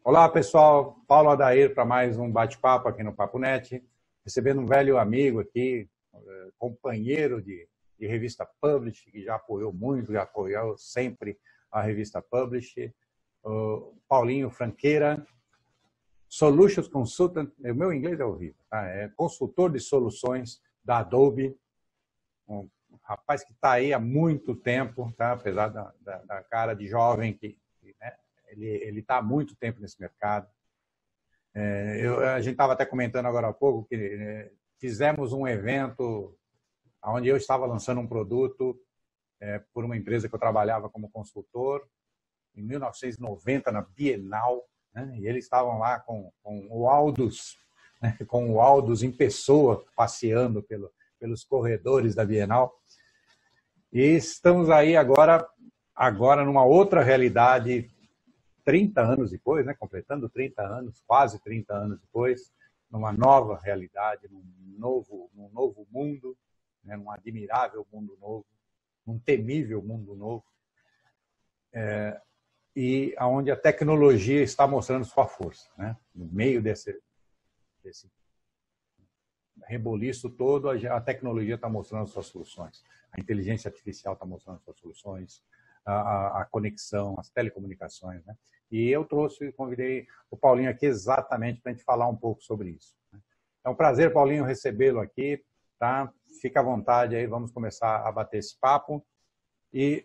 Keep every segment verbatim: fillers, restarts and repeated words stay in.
Olá, pessoal. Paulo Adair para mais um bate-papo aqui no Papo Net. Recebendo um velho amigo aqui, companheiro de, de revista Publish, que já apoiou muito, já apoiou sempre a revista Publish, o Paulinho Franqueira, Solutions Consultant, o meu inglês é horrível, tá? É consultor de soluções da Adobe, um rapaz que está aí há muito tempo, tá? Apesar da, da, da cara de jovem, que, que né? ele está há muito tempo nesse mercado. É, eu, a gente estava até comentando agora há pouco que é, fizemos um evento onde eu estava lançando um produto é, por uma empresa que eu trabalhava como consultor, em mil novecentos e noventa, na Bienal, né? E eles estavam lá com, com o Aldus, né? com o Aldus em pessoa, passeando pelo, pelos corredores da Bienal. E estamos aí agora, agora numa outra realidade, trinta anos depois, né? completando trinta anos, quase trinta anos depois, numa nova realidade, num novo, num novo mundo, né? num admirável mundo novo, num temível mundo novo, é, e onde a tecnologia está mostrando sua força, né? No meio desse, desse reboliço todo, a tecnologia está mostrando suas soluções, a inteligência artificial está mostrando suas soluções, a, a conexão, as telecomunicações, né? E eu trouxe e convidei o Paulinho aqui exatamente para a gente falar um pouco sobre isso. É um prazer, Paulinho, recebê-lo aqui, tá? Fica à vontade aí, vamos começar a bater esse papo e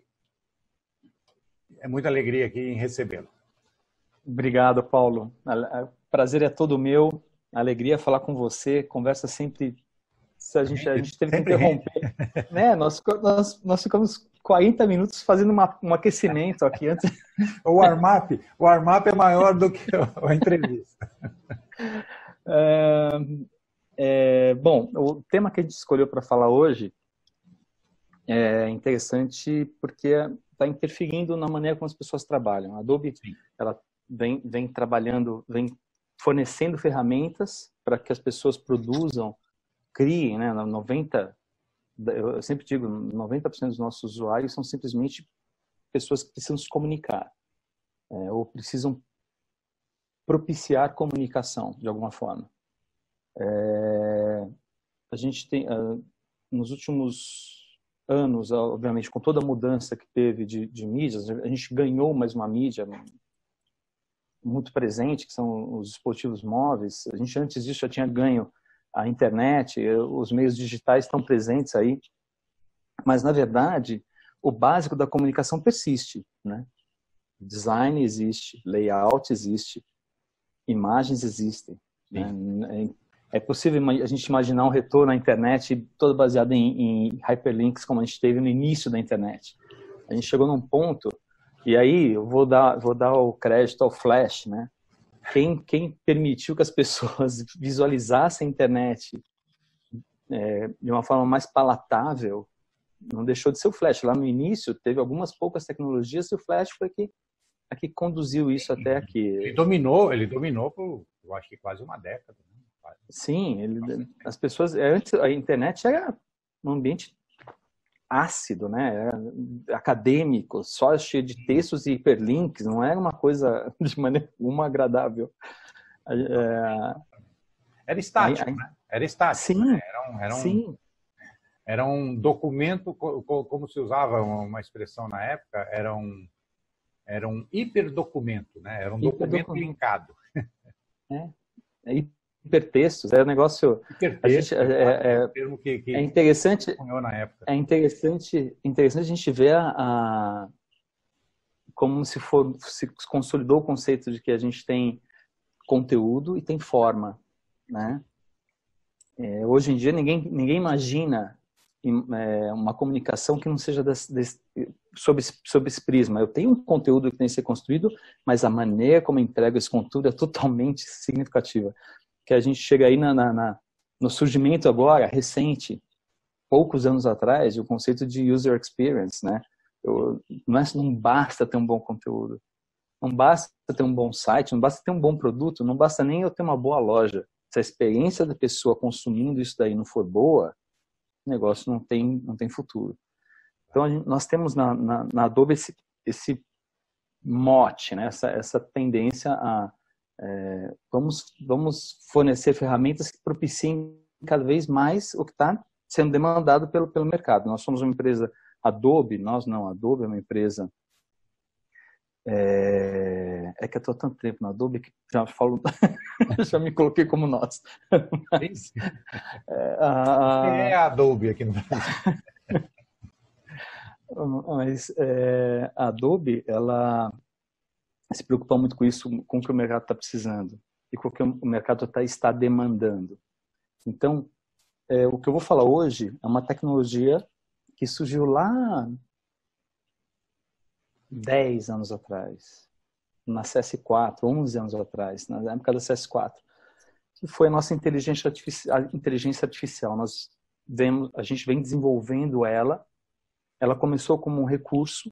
é muita alegria aqui em recebê-lo. Obrigado, Paulo. O prazer é todo meu, a alegria é falar com você, conversa sempre... A gente, a gente teve que interromper, né? Nós, nós, nós ficamos quarenta minutos fazendo uma, um aquecimento aqui antes. O warm-up, o warm-up é maior do que a entrevista. É, é, bom, o tema que a gente escolheu para falar hoje é interessante porque está interferindo na maneira como as pessoas trabalham. A Adobe, Sim. ela vem, vem trabalhando, vem fornecendo ferramentas para que as pessoas produzam, criem, né? noventa, eu sempre digo, noventa por cento dos nossos usuários são simplesmente pessoas que precisam se comunicar, é, ou precisam propiciar comunicação de alguma forma. É, a gente tem, uh, nos últimos anos, obviamente, com toda a mudança que teve de, de mídias, a gente ganhou mais uma mídia muito presente, que são os dispositivos móveis. A gente antes disso já tinha ganho a internet, os meios digitais estão presentes aí, mas na verdade o básico da comunicação persiste, né? Design existe, layout existe, imagens existem, né? É possível a gente imaginar um retorno à internet todo baseado em, em hyperlinks como a gente teve no início da internet. A gente chegou num ponto, e aí eu vou dar, vou dar o crédito ao Flash, né? Quem, quem permitiu que as pessoas visualizassem a internet é, de uma forma mais palatável não deixou de ser o Flash. Lá no início teve algumas poucas tecnologias e o Flash foi que, a que conduziu isso até aqui. Ele dominou, ele dominou por, eu acho que quase uma década. Né? Sim, ele, as pessoas, antes a internet era um ambiente ácido, né? Era acadêmico, só cheio de textos e hiperlinks, não era uma coisa de maneira uma agradável. É... Era estático, aí, aí... né? Era estático. Sim, né? Era um, era um, sim. Era um documento, como se usava uma expressão na época, era um, era um hiperdocumento, né? Era um documento linkado. É, é hipertextos, é um negócio... Hipertexto, a gente, é, é, é, termo que, que é interessante, na época. É interessante, interessante a gente ver a, a, como se, for, se consolidou o conceito de que a gente tem conteúdo e tem forma, né? É, hoje em dia ninguém, ninguém imagina é, uma comunicação que não seja desse, desse, sob, sob esse prisma. Eu tenho um conteúdo que tem que ser construído, mas a maneira como eu entrego esse conteúdo é totalmente significativa. Que a gente chega aí na, na, na, no surgimento agora, recente, poucos anos atrás, o conceito de user experience, né? Eu, não, é, não basta ter um bom conteúdo, não basta ter um bom site, não basta ter um bom produto, não basta nem eu ter uma boa loja. Se a experiência da pessoa consumindo isso daí não for boa, o negócio não tem, não tem futuro. Então, a gente, nós temos na, na, na Adobe esse, esse mote, né? essa, essa tendência a, É, vamos, vamos fornecer ferramentas que propiciem cada vez mais o que está sendo demandado pelo, pelo mercado. Nós somos uma empresa Adobe, nós não, Adobe é uma empresa... É, é que eu estou há tanto tempo na Adobe que já falo, já me coloquei como nós. Mas, é, a, Quem é a Adobe aqui no Brasil? Mas é, a Adobe, ela se preocupa muito com isso, com o que o mercado está precisando e com o que o mercado tá, está demandando. Então, é, o que eu vou falar hoje é uma tecnologia que surgiu lá dez anos atrás, na C S quatro, onze anos atrás, na época da C S quatro, que foi a nossa inteligência artificial. Inteligência artificial. Nós vemos, a gente vem desenvolvendo ela. Ela começou como um recurso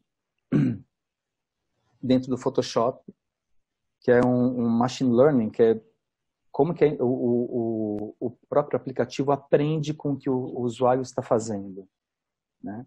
dentro do Photoshop, que é um, um machine learning, que é como que é, o, o, o próprio aplicativo aprende com o que o, o usuário está fazendo, né?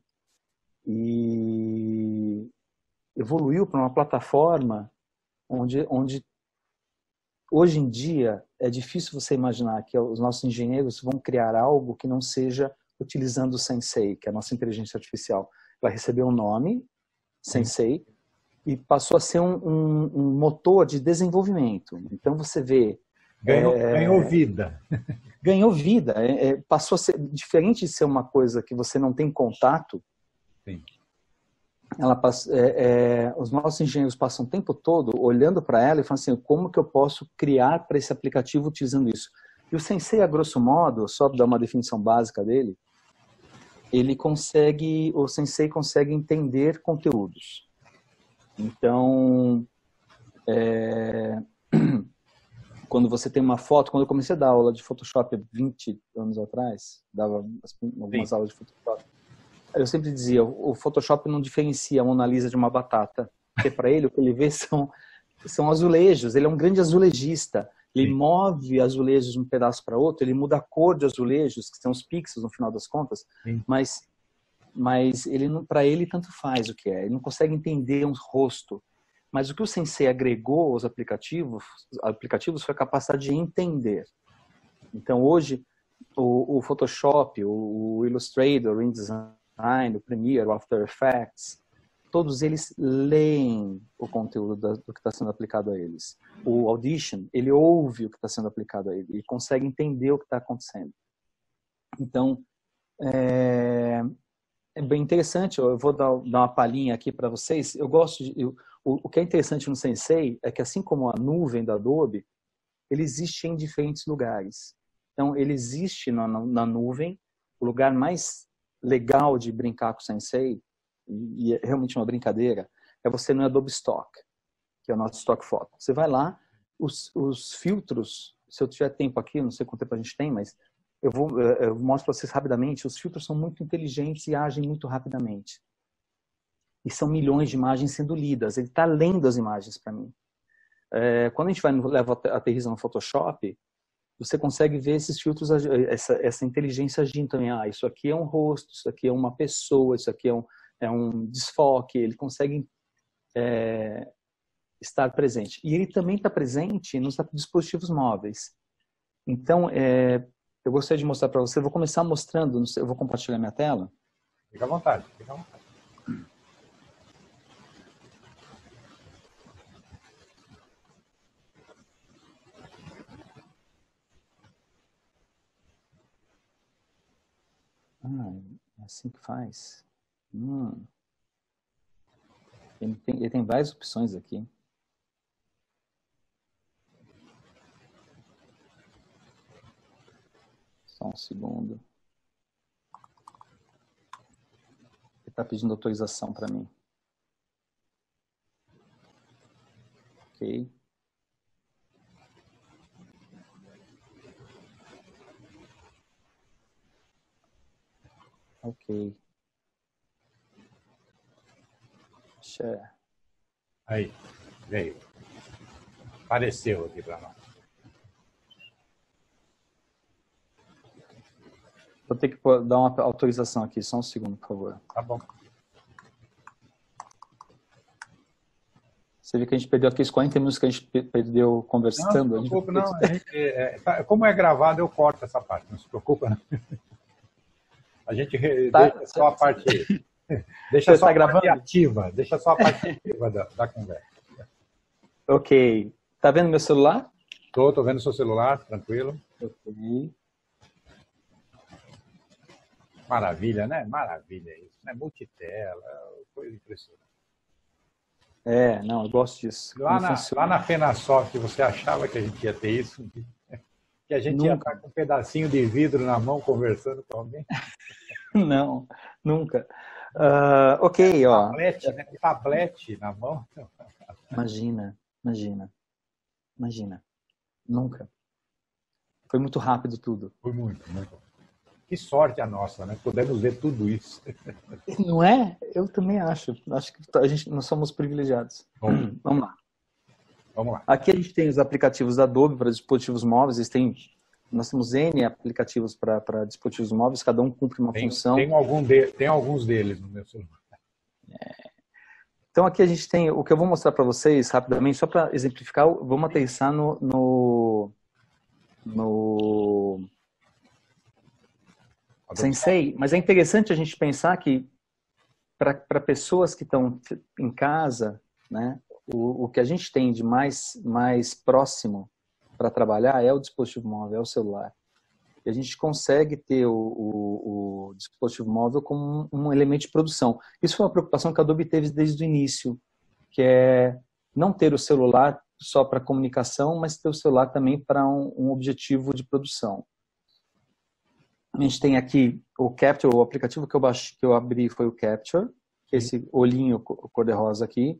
E evoluiu para uma plataforma onde, onde hoje em dia é difícil você imaginar que os nossos engenheiros vão criar algo que não seja utilizando o Sensei, que é a nossa inteligência artificial. Ela recebeu um nome, Sensei, Sim. e passou a ser um, um, um motor de desenvolvimento. Então você vê... Ganhou, é, ganhou vida. Ganhou vida. É, é, passou a ser, diferente de ser uma coisa que você não tem contato, Sim. Ela passa, é, é, os nossos engenheiros passam o tempo todo olhando para ela e falando assim, como que eu posso criar para esse aplicativo utilizando isso? E o Sensei, a grosso modo, só para dar uma definição básica dele, ele consegue, o Sensei consegue entender conteúdos. Então, é, quando você tem uma foto, quando eu comecei a dar aula de Photoshop vinte anos atrás, dava algumas Sim. aulas de Photoshop, eu sempre dizia, o Photoshop não diferencia a Mona Lisa de uma batata, porque para ele o que ele vê são, são azulejos, ele é um grande azulejista, ele Sim. move azulejos de um pedaço para outro, ele muda a cor de azulejos, que são os pixels no final das contas, Sim. mas, mas ele para ele tanto faz o que é, ele não consegue entender um rosto, mas o que o Sensei agregou aos aplicativos, aplicativos foi a capacidade de entender. Então hoje o, o Photoshop, o, o Illustrator, o InDesign, o Premiere, o After Effects, todos eles leem o conteúdo do que está sendo aplicado a eles. O Audition, ele ouve o que está sendo aplicado a ele e consegue entender o que está acontecendo. Então, é, é bem interessante, eu vou dar, dar uma palhinha aqui para vocês. Eu gosto de, eu, o, o que é interessante no Sensei é que, assim como a nuvem da Adobe, ele existe em diferentes lugares. Então, ele existe na, na, na nuvem, o lugar mais legal de brincar com o Sensei, e é realmente uma brincadeira, é você no Adobe Stock, que é o nosso Stock Photo. Você vai lá, os, os filtros, se eu tiver tempo aqui, não sei quanto tempo a gente tem, mas eu, vou, eu mostro para vocês rapidamente, os filtros são muito inteligentes e agem muito rapidamente. E são milhões de imagens sendo lidas, ele está lendo as imagens para mim. É, quando a gente vai leva aterriza no Photoshop, você consegue ver esses filtros, essa, essa inteligência agindo também. Ah, isso aqui é um rosto, isso aqui é uma pessoa, isso aqui é um, é um desfoque. Ele consegue é, estar presente. E ele também está presente nos dispositivos móveis. Então, é, eu gostaria de mostrar para você. Eu vou começar mostrando, não sei, eu vou compartilhar minha tela. Fica à vontade, fica à vontade. Ah, é assim que faz. Hum. Ele, tem, ele tem várias opções aqui. Só um segundo. Ele está pedindo autorização para mim. Ok. Ok. Share. Aí, veio. Apareceu aqui para nós. Vou ter que dar uma autorização aqui, só um segundo, por favor. Tá bom. Você vê que a gente perdeu aqueles quarenta minutos que a gente perdeu conversando. Não, não se preocupa, não. A gente, é, tá, como é gravado, eu corto essa parte, não se preocupa, não. A gente tá, deixa só a parte... Deixa você só tá a gravando? parte ativa, deixa só a parte ativa da, da conversa. Ok. Tá vendo meu celular? Tô, tô vendo seu celular, tranquilo. Ok. Maravilha, né? Maravilha isso, né? Multitela, coisa impressionante. É, não, eu gosto disso. Lá na, lá na Fenasoft, você achava que a gente ia ter isso? Que a gente nunca. Ia estar com um pedacinho de vidro na mão conversando com alguém? Não, nunca. Uh, ok, é, ó. Tablete, né? Tablete na mão. Imagina, imagina, imagina. Nunca. Foi muito rápido tudo. Foi muito, muito. Que sorte a nossa, né? Podemos ver tudo isso. Não é? Eu também acho. Acho que a gente, nós somos privilegiados. Bom, vamos lá. Vamos lá. Aqui a gente tem os aplicativos da Adobe para dispositivos móveis. Eles têm, nós temos N aplicativos para dispositivos móveis, cada um cumpre uma tem, função. Tem, algum de, tem alguns deles no meu celular. É. Então aqui a gente tem, o que eu vou mostrar para vocês rapidamente, só para exemplificar, vamos aterrissar no... no, no Sensei, mas é interessante a gente pensar que para pessoas que estão em casa, né, o, o que a gente tem de mais, mais próximo para trabalhar é o dispositivo móvel, é o celular. E a gente consegue ter o, o, o dispositivo móvel como um, um elemento de produção. Isso foi uma preocupação que a Adobe teve desde o início, que é não ter o celular só para comunicação, mas ter o celular também para um, um objetivo de produção. A gente tem aqui o Capture, o aplicativo que eu, baixei, que eu abri foi o Capture, que é esse olhinho cor-de-rosa aqui.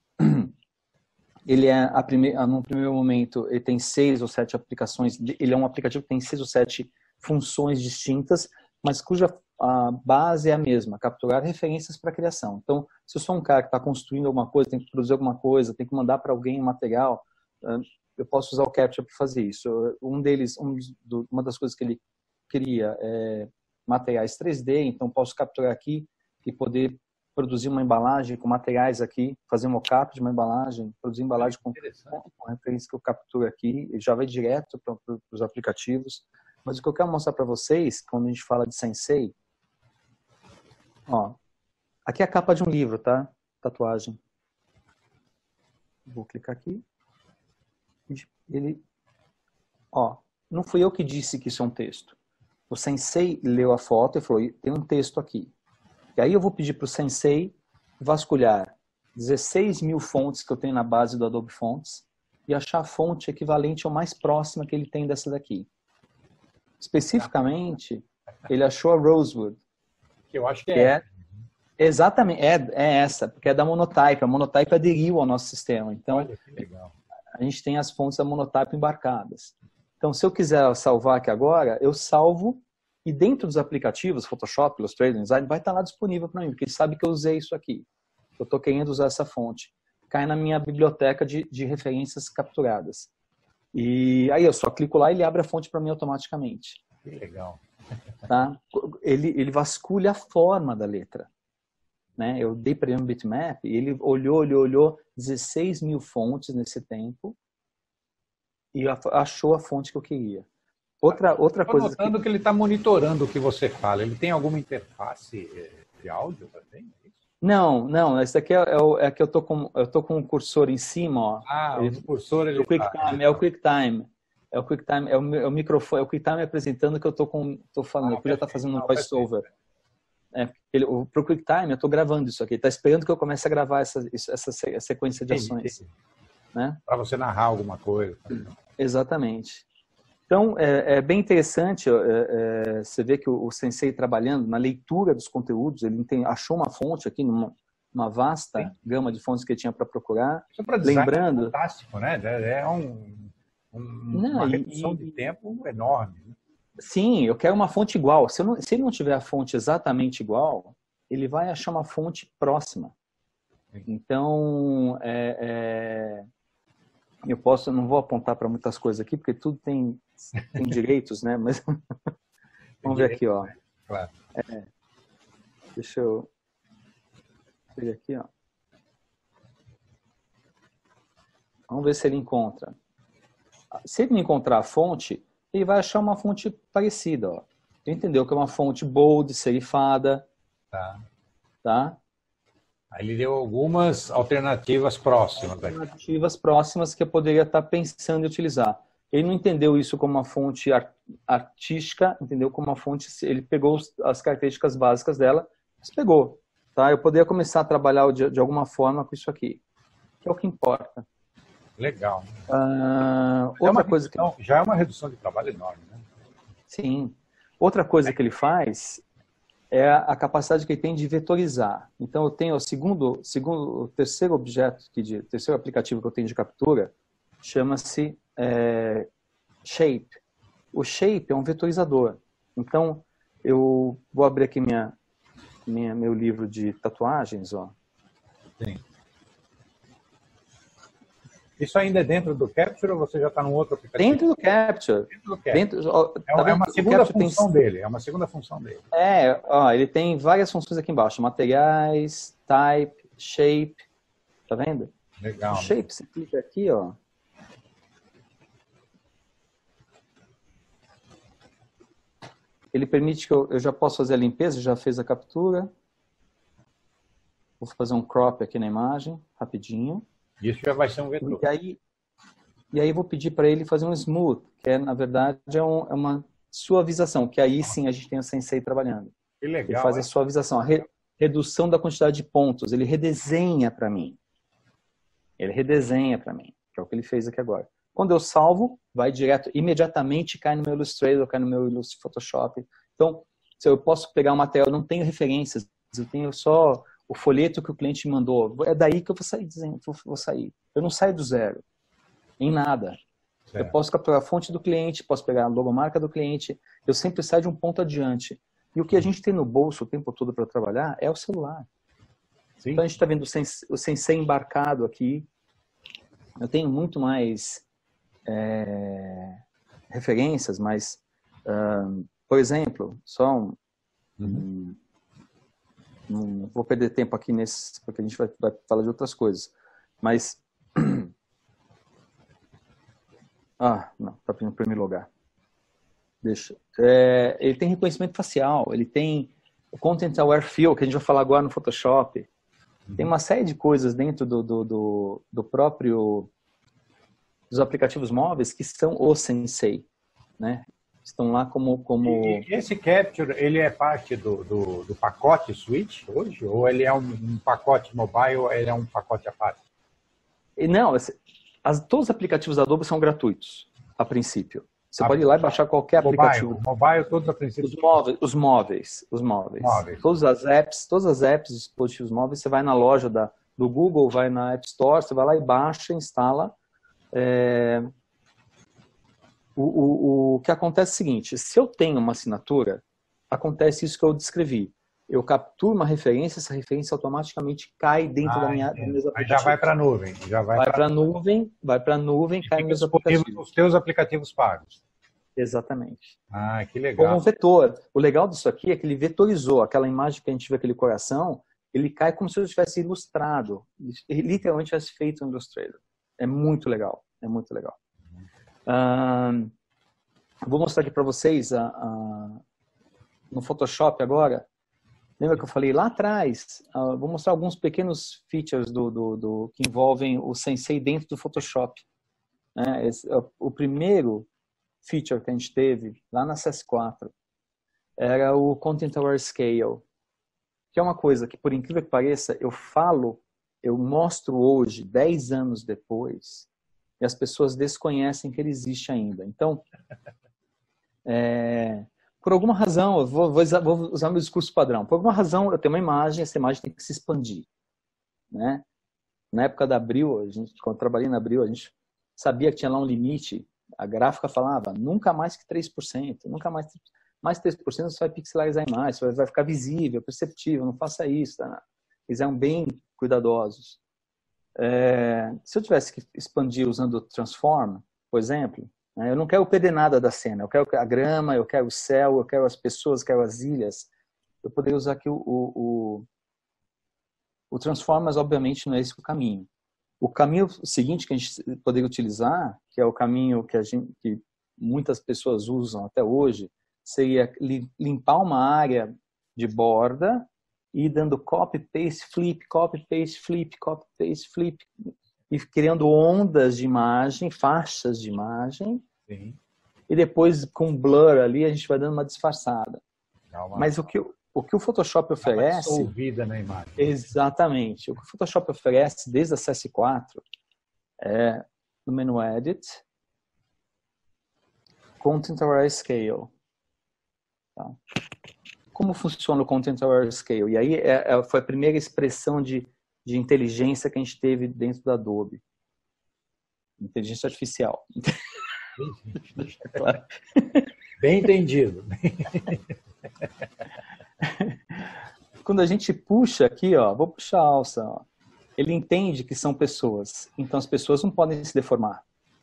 Ele é, a prime... no primeiro momento, ele tem seis ou sete aplicações, ele é um aplicativo que tem seis ou sete funções distintas, mas cuja a base é a mesma, capturar referências para criação. Então, se eu sou um cara que está construindo alguma coisa, tem que produzir alguma coisa, tem que mandar para alguém um material, eu posso usar o Capture para fazer isso. Um deles, um do, uma das coisas que ele cria é, materiais três D, então posso capturar aqui e poder produzir uma embalagem com materiais aqui, fazer um mockup de uma embalagem, produzir embalagem com, com referência que eu capturo aqui, e já vai direto para os aplicativos. Mas o que eu quero mostrar para vocês, quando a gente fala de Sensei, ó, aqui é a capa de um livro, tá? Tatuagem. Vou clicar aqui. Ele, ó, não fui eu que disse que isso é um texto. O Sensei leu a foto e falou, tem um texto aqui. E aí eu vou pedir para o Sensei vasculhar dezesseis mil fontes que eu tenho na base do Adobe Fonts e achar a fonte equivalente ou mais próxima que ele tem dessa daqui. Especificamente, ele achou a Rosewood. Que eu acho que, que é. é. Exatamente, é, é essa, porque é da Monotype. A Monotype aderiu ao nosso sistema. Então, olha que legal. A gente tem as fontes da Monotype embarcadas. Então, se eu quiser salvar aqui agora, eu salvo e dentro dos aplicativos, Photoshop, Illustrator, Design, vai estar lá disponível para mim, porque ele sabe que eu usei isso aqui. Eu estou querendo usar essa fonte. Cai na minha biblioteca de, de referências capturadas. E aí eu só clico lá e ele abre a fonte para mim automaticamente. Que legal. Tá? Ele, ele vasculha a forma da letra. Né? Eu dei para ele um bitmap e ele olhou, olhou, olhou dezesseis mil fontes nesse tempo e achou a fonte que eu queria. Outra, outra Estou coisa notando que... que ele está monitorando o que você fala. Ele tem alguma interface de áudio também? Não, não. Esse daqui é, é, é que eu tô com eu tô com o cursor em cima, ó. Ah, ele, o cursor ele o QuickTime, tá, é o QuickTime. É o QuickTime, é o, é o microfone, é o QuickTime apresentando que eu tô com tô falando. Ah, eu podia estar tá fazendo um voice-over. É, ele, pro QuickTime eu tô gravando isso aqui. Ele tá esperando que eu comece a gravar essa essa sequência de ações, né? Para você narrar alguma coisa. Exatamente. Então, é, é bem interessante, é, é, você vê que o, o Sensei trabalhando na leitura dos conteúdos, ele tem, achou uma fonte aqui, numa uma vasta Sim. gama de fontes que ele tinha para procurar. Isso para lembrando, é fantástico, né? É um, um, Não, uma redução e, de tempo enorme. Né? Sim, eu quero uma fonte igual. Se, eu não, se ele não tiver a fonte exatamente igual, ele vai achar uma fonte próxima. Sim. Então, é, é, eu posso, não vou apontar para muitas coisas aqui, porque tudo tem, tem direitos, né? Mas vamos ver aqui, ó. Claro. É, deixa eu ver aqui, ó. Vamos ver se ele encontra. Se ele não encontrar a fonte, ele vai achar uma fonte parecida. Ó. Ele entendeu que é uma fonte bold, serifada. Tá. Tá? Aí ele deu algumas alternativas próximas. Alternativas próximas que eu poderia estar pensando em utilizar. Ele não entendeu isso como uma fonte artística, entendeu como uma fonte... Ele pegou as características básicas dela, mas pegou. Tá? Eu poderia começar a trabalhar de, de alguma forma com isso aqui. Que é o que importa. Legal. Uh, outra é coisa redução, que... Já é uma redução de trabalho enorme, né? Sim. Outra coisa que ele faz é a capacidade que ele tem de vetorizar. Então, eu tenho o segundo, segundo o terceiro objeto, que de, terceiro aplicativo que eu tenho de captura, chama-se é, Shape. O Shape é um vetorizador. Então, eu vou abrir aqui minha, minha, meu livro de tatuagens. Ó. Sim. Isso ainda é dentro do Capture ou você já está num outro aplicativo? Dentro do Capture. Dentro do Capture. Dentro, ó, é, tá é uma segunda função tem... dele. É uma segunda função dele. É, ó, ele tem várias funções aqui embaixo. Materiais, Type, Shape. Tá vendo? Legal. O Shape, você clica aqui, ó. Ele permite que eu, eu já posso fazer a limpeza, já fez a captura. Vou fazer um crop aqui na imagem, rapidinho. Isso já vai ser um vetor. E aí, e aí vou pedir para ele fazer um smooth, que é, na verdade, é, um, é uma suavização, que aí sim a gente tem o Sensei trabalhando. Que legal. Ele faz é? a suavização, a re, redução da quantidade de pontos. Ele redesenha para mim. Ele redesenha para mim, que é o que ele fez aqui agora. Quando eu salvo, vai direto, imediatamente cai no meu Illustrator, cai no meu Illustrator Photoshop. Então, se eu posso pegar um material, eu não tenho referências, eu tenho só o folheto que o cliente mandou. É daí que eu vou sair dizendo, vou sair. Eu não saio do zero, em nada. Certo. Eu posso capturar a fonte do cliente, posso pegar a logomarca do cliente, eu sempre saio de um ponto adiante. E o que a gente tem no bolso o tempo todo para trabalhar é o celular. Sim. Então a gente está vendo o Sensei embarcado aqui. Eu tenho muito mais é, referências, mas, um, por exemplo, só um, uhum. um, um... Vou perder tempo aqui nesse, porque a gente vai, vai falar de outras coisas. Mas... Ah, não, está em primeiro lugar. Deixa. É, ele tem reconhecimento facial, ele tem o Content Aware Fill, que a gente vai falar agora no Photoshop. Uhum. Tem uma série de coisas dentro do, do, do, do próprio... dos aplicativos móveis que são o Sensei, né? Estão lá como... como... E esse Capture, ele é parte do, do, do pacote Switch hoje? Ou ele é um, um pacote mobile, ele é um pacote à parte? Não, as, todos os aplicativos da Adobe são gratuitos, a princípio. Você a, pode ir lá e baixar qualquer mobile, aplicativo. Mobile, todos a princípio. Os móveis, os móveis, os móveis. móveis. Todas as apps, todas as apps, dispositivos móveis, você vai na loja da, do Google, vai na App Store, você vai lá e baixa, instala. É... O, o, o que acontece é o seguinte, se eu tenho uma assinatura, acontece isso que eu descrevi. Eu capturo uma referência, essa referência automaticamente cai dentro ah, da minha mesa. Aí já vai para a nuvem. Já vai vai para a nuvem, vai para a nuvem, cai nos aplicativos. Os teus aplicativos pagos. Exatamente. Ah, que legal. Como um vetor. O legal disso aqui é que ele vetorizou aquela imagem que a gente vê, aquele coração, ele cai como se eu tivesse ilustrado. Ele literalmente tivesse feito um Illustrator. É muito legal. É muito legal. Uh, vou mostrar aqui para vocês a, a, no Photoshop agora. Lembra que eu falei lá atrás? Uh, vou mostrar alguns pequenos features do, do, do, que envolvem o Sensei dentro do Photoshop. Né? Esse, uh, o primeiro feature que a gente teve lá na C S quatro era o Content Aware Scale, que é uma coisa que, por incrível que pareça, eu falo, eu mostro hoje, dez anos depois, e as pessoas desconhecem que ele existe ainda. Então, é, por alguma razão, eu vou, vou, usar, vou usar meu discurso padrão. Por alguma razão, eu tenho uma imagem, essa imagem tem que se expandir. Né? Na época da Abril, a gente, quando eu trabalhei na Abril, a gente sabia que tinha lá um limite. A gráfica falava, nunca mais que três por cento. Nunca mais, mais três por cento você vai pixelarizar a imagem, vai ficar visível, perceptível, não faça isso. Tá? Eles eram bem cuidadosos. É, se eu tivesse que expandir usando o Transform, por exemplo, né, eu não quero perder nada da cena. Eu quero a grama, eu quero o céu, eu quero as pessoas, eu quero as ilhas. Eu poderia usar aqui o, o, o, o Transform, mas obviamente não é esse o caminho. O caminho seguinte que a gente poderia utilizar, que é o caminho que, a gente, que muitas pessoas usam até hoje, seria limpar uma área de borda e ir dando copy, paste, flip, copy, paste, flip, copy, paste, flip, e criando ondas de imagem, faixas de imagem. Sim. E depois, com blur ali, a gente vai dando uma disfarçada. Uma... Mas o que, o que o Photoshop oferece... Dá uma dissolvida na imagem. Exatamente. O que o Photoshop oferece desde a C S quatro é, no menu Edit, Content Aware Scale. Tá? Como funciona o Content Aware Scale? E aí é, é, foi a primeira expressão de, de inteligência que a gente teve dentro da Adobe. Inteligência artificial. Claro. Bem entendido. Quando a gente puxa aqui, ó, vou puxar a alça, ó, ele entende que são pessoas. Então as pessoas não podem se deformar.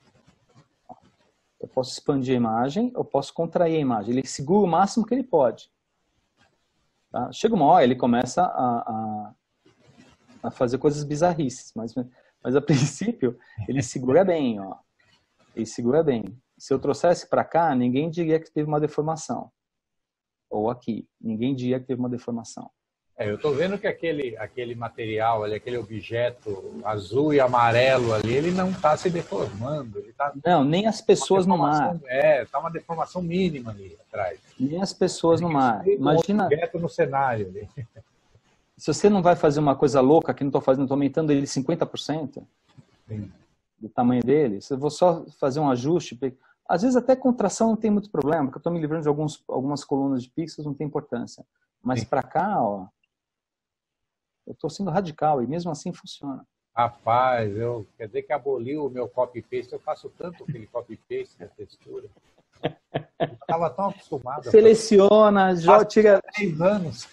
Eu posso expandir a imagem, eu posso contrair a imagem. Ele segura o máximo que ele pode. Tá? Chega uma hora, ele começa a, a, a fazer coisas bizarrices, mas, mas a princípio ele segura bem, ó. Ele segura bem. Se eu trouxesse para cá, ninguém diria que teve uma deformação. Ou aqui, ninguém diria que teve uma deformação. É, eu estou vendo que aquele, aquele material, ali, aquele objeto azul e amarelo ali, ele não está se deformando. Ele tá, não, nem as pessoas no mar. É, está uma deformação mínima ali atrás. Nem as pessoas no mar. Imagina. Um objeto no cenário ali. Se você não vai fazer uma coisa louca, que não estou fazendo, estou aumentando ele cinquenta por cento. Sim. Do tamanho dele, se eu vou só fazer um ajuste, às vezes até contração não tem muito problema, porque eu estou me livrando de alguns, algumas colunas de pixels, não tem importância. Mas para cá, ó, eu estou sendo radical e mesmo assim funciona. Rapaz, eu, quer dizer que aboliu o meu copy-paste, eu faço tanto aquele copy-paste da textura. Eu estava tão acostumado. Seleciona, já tira... três anos.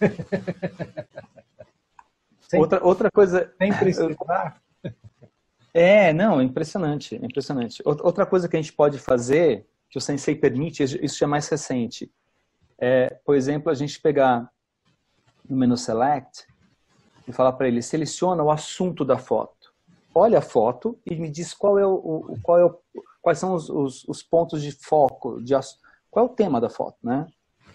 outra, outra coisa... Sem precisar... É, não, é impressionante, é impressionante. Outra coisa que a gente pode fazer, que o Sensei permite, isso já é mais recente, é, por exemplo, a gente pegar no menu Select e falar para ele, seleciona o assunto da foto. Olha a foto e me diz qual é o, o, qual é o, quais são os, os, os pontos de foco, de, qual é o tema da foto, né?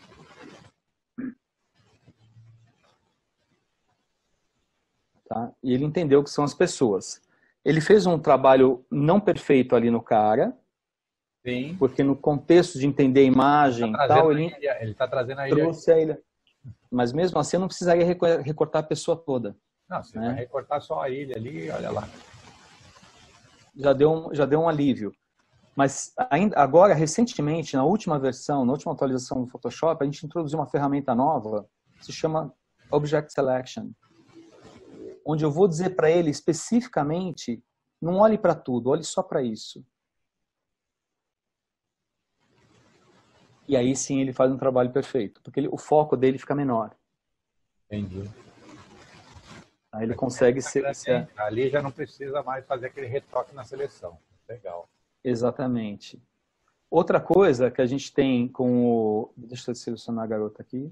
Tá? E ele entendeu que são as pessoas. Ele fez um trabalho não perfeito ali no cara, sim, porque no contexto de entender a imagem, ele tá tal, ele está trazendo a ilha. Trouxe a ilha. Mas mesmo assim eu não precisaria recortar a pessoa toda. Não, você né? vai recortar só a ilha ali, olha lá. Já deu um, já deu um alívio. Mas ainda, agora, recentemente, na última versão, na última atualização do Photoshop, a gente introduziu uma ferramenta nova, que se chama Object Selection, onde eu vou dizer para ele especificamente, não olhe para tudo, olhe só para isso. E aí sim ele faz um trabalho perfeito, porque ele, o foco dele fica menor. Entendi. Aí ele consegue ser, ser... Ali já não precisa mais fazer aquele retoque na seleção. Legal. Exatamente. Outra coisa que a gente tem com o... Deixa eu selecionar a garota aqui.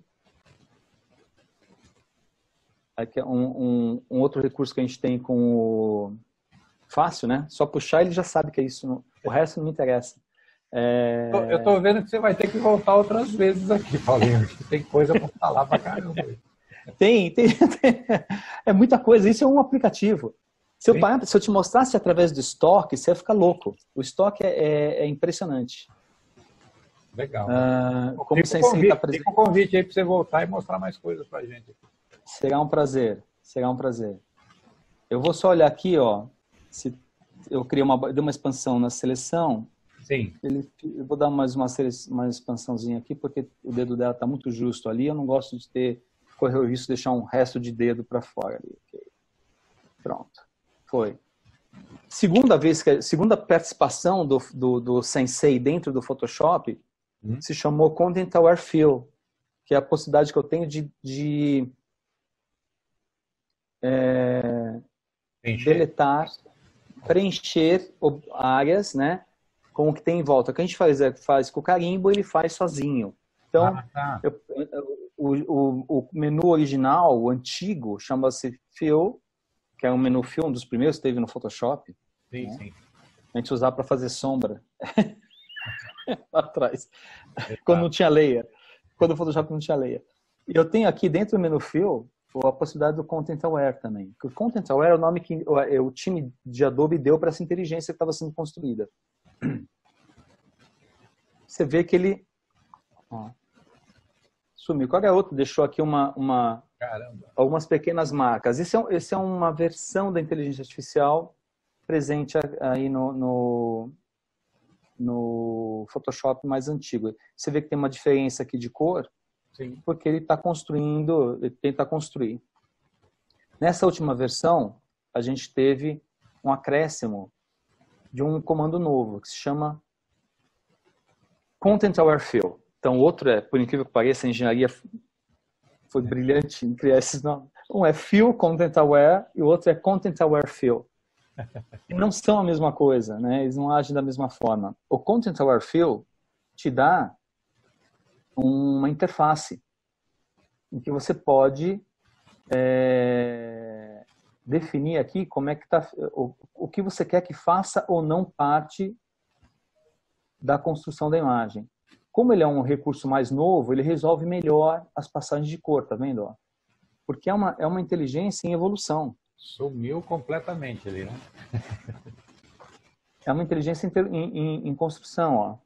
Aqui é um, um, um outro recurso que a gente tem com o... Fácil, né? Só puxar ele já sabe que é isso. O resto não me interessa. É... Eu tô vendo que você vai ter que voltar outras vezes aqui, Paulinho. Tem coisa para falar pra caramba. Tem, tem, tem. É muita coisa. Isso é um aplicativo. Se eu, parar, se eu te mostrasse através do estoque, você ia ficar louco. O estoque é, é, é impressionante. Legal. Ah, como fica, o convite, tá fica o convite aí para você voltar e mostrar mais coisas pra gente. Será um prazer. Será um prazer. Eu vou só olhar aqui, ó. Se eu criei uma, dei uma expansão na seleção. Sim. Ele, eu vou dar mais uma, uma expansãozinha aqui, porque o dedo dela está muito justo ali. Eu não gosto de ter, correr o risco de deixar um resto de dedo para fora ali. Okay. Pronto. Foi. Segunda vez, que, segunda participação do, do, do Sensei dentro do Photoshop hum. se chamou Content Aware Fill, que é a possibilidade que eu tenho de, de é, deletar, preencher áreas, né? Com o que tem em volta. O que a gente faz, é, faz com o carimbo, ele faz sozinho. Então, ah, tá. eu, o, o, o menu original, o antigo, chama-se Fill, que é um menu fill, um dos primeiros que teve no Photoshop. Sim, né? sim. A gente usava para fazer sombra lá atrás, quando não tinha layer, quando o Photoshop não tinha layer. E eu tenho aqui dentro do menu fill a possibilidade do Content Aware também. O Content Aware é o nome que o time de Adobe deu para essa inteligência que estava sendo construída. Você vê que ele ó, sumiu. Qual é outro? Deixou aqui uma, uma, algumas pequenas marcas. Esse é, esse é uma versão da inteligência artificial presente aí no, no, no Photoshop mais antigo. Você vê que tem uma diferença aqui de cor, sim, porque ele está construindo, ele tenta construir. Nessa última versão, a gente teve um acréscimo de um comando novo, que se chama Content Aware Fill. Então, o outro é, por incrível que pareça, a engenharia foi brilhante em criar esses nomes. Um é Fill Content Aware e o outro é Content Aware Fill. E não são a mesma coisa, né? Eles não agem da mesma forma. O Content Aware Fill te dá uma interface em que você pode é, definir aqui como é que tá, o, o que você quer que faça ou não parte da construção da imagem. Como ele é um recurso mais novo, ele resolve melhor as passagens de cor, tá vendo? Porque é uma, é uma inteligência em evolução. Sumiu completamente ali, né? É uma inteligência em, em, em construção, ó.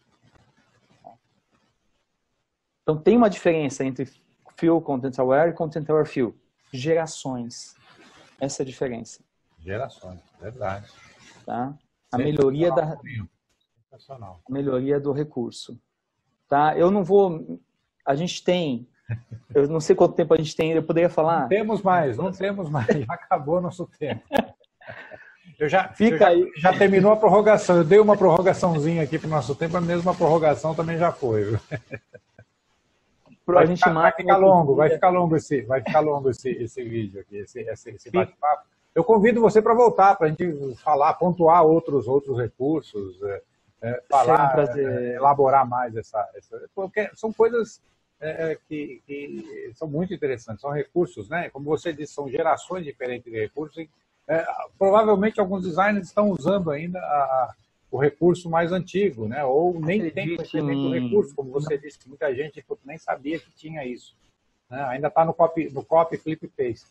Então, tem uma diferença entre Fill Content Aware e Content Aware Fill. Gerações. Essa é a diferença. Gerações, verdade. Tá? A melhoria da a melhoria do recurso. Tá? Eu não vou... A gente tem... Eu não sei quanto tempo a gente tem, eu poderia falar... Não temos mais, não temos mais. Já acabou nosso tempo. Eu já, Fica eu já, aí. já terminou a prorrogação. Eu dei uma prorrogação,zinha aqui para o nosso tempo, a mesma prorrogação também já foi. Viu? Vai, a gente ficar, vai ficar longo, vai dia. ficar longo esse, vai ficar longo esse, esse vídeo aqui, esse, esse, esse bate-papo. Eu convido você para voltar, para a gente falar, pontuar outros, outros recursos, é, é, falar, um é, elaborar mais essa, essa... Porque são coisas é, que, que são muito interessantes, são recursos, né? Como você disse, são gerações diferentes de recursos e, é, provavelmente alguns designers estão usando ainda a, o recurso mais antigo, né? Ou nem tem conhecimento do recurso, como você disse, que muita gente nem sabia que tinha isso. Né? Ainda está no copy, no copy, flip, paste.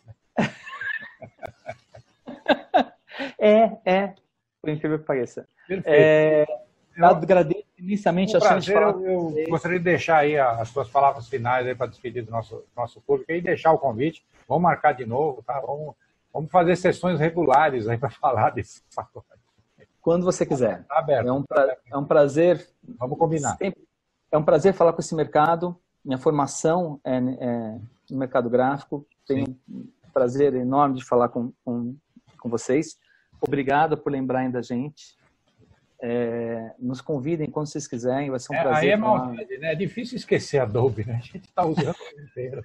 É, é, por incrível que pareça. Perfeito. É, eu eu agradeço imensamente um a chance de falar. Eu, eu gostaria de deixar aí as suas palavras finais para despedir do nosso, nosso público e deixar o convite. Vamos marcar de novo, tá? Vamos, vamos fazer sessões regulares aí para falar desse fator. Quando você quiser. Tá aberto. É um, pra, é um prazer. Vamos combinar. É um prazer falar com esse mercado. Minha formação é, é no mercado gráfico. Tenho Sim. um prazer enorme de falar com, com, com vocês. Obrigado por lembrarem da gente. É, nos convidem quando vocês quiserem. Vai ser um é, prazer. Aí é maldade, né? É difícil esquecer a Adobe, né? A gente está usando o inteiro.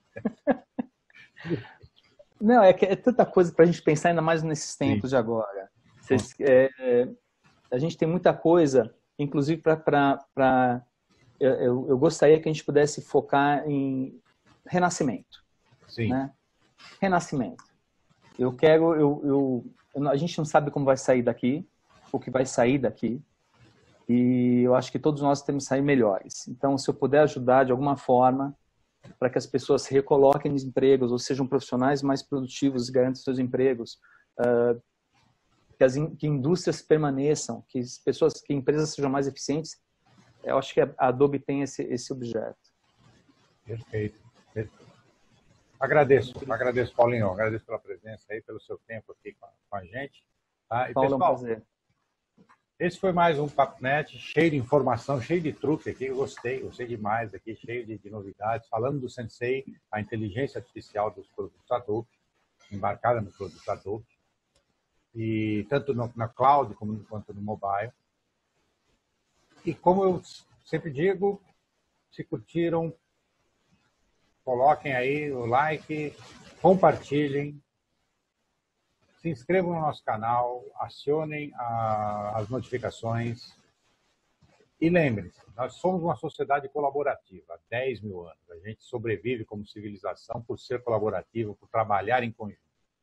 Não, é, que é tanta coisa para a gente pensar, ainda mais nesses tempos Sim. de agora. Vocês, é, a gente tem muita coisa, inclusive para... Eu, eu gostaria que a gente pudesse focar em renascimento. Sim. Né? Renascimento. Eu quero... Eu, eu, a gente não sabe como vai sair daqui, o que vai sair daqui, e eu acho que todos nós temos que sair melhores. Então, se eu puder ajudar de alguma forma para que as pessoas se recoloquem nos empregos, ou sejam profissionais mais produtivos e garantam seus empregos, uh, que as in, que indústrias permaneçam, que as pessoas, que empresas sejam mais eficientes, eu acho que a Adobe tem esse, esse objeto. Perfeito. Perfeito. Agradeço, agradeço, Paulinho, agradeço pela presença aí, pelo seu tempo aqui com a, com a gente. Tá? E, Paulo, pessoal, é um prazer. Esse foi mais um Papo Net, cheio de informação, cheio de truque aqui, eu gostei, gostei demais aqui, cheio de, de novidades, falando do Sensei, a inteligência artificial dos produtos Adobe, embarcada nos produtos Adobe, e tanto no, na cloud como, quanto no mobile. E como eu sempre digo, se curtiram, coloquem aí o like, compartilhem, se inscrevam no nosso canal, acionem a, as notificações e lembrem-se, nós somos uma sociedade colaborativa há dez mil anos. A gente sobrevive como civilização por ser colaborativo, por trabalhar em conjunto.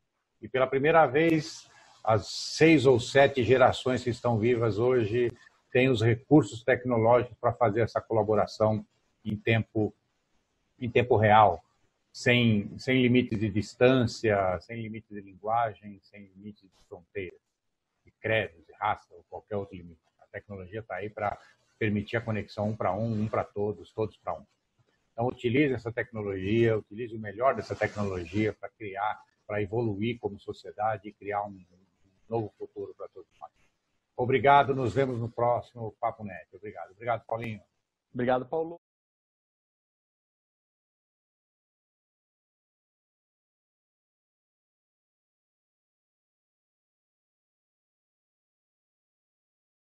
E pela primeira vez, as seis ou sete gerações que estão vivas hoje têm os recursos tecnológicos para fazer essa colaboração em tempo, em tempo real, sem, sem limites de distância, sem limites de linguagem, sem limites de fronteiras, de credos, de raça ou qualquer outro limite. A tecnologia está aí para permitir a conexão um para um, um para todos, todos para um. Então, utilize essa tecnologia, utilize o melhor dessa tecnologia para criar, para evoluir como sociedade e criar um novo futuro para todos nós. Obrigado, nos vemos no próximo Papo Net. Obrigado. Obrigado, Paulinho. Obrigado, Paulo.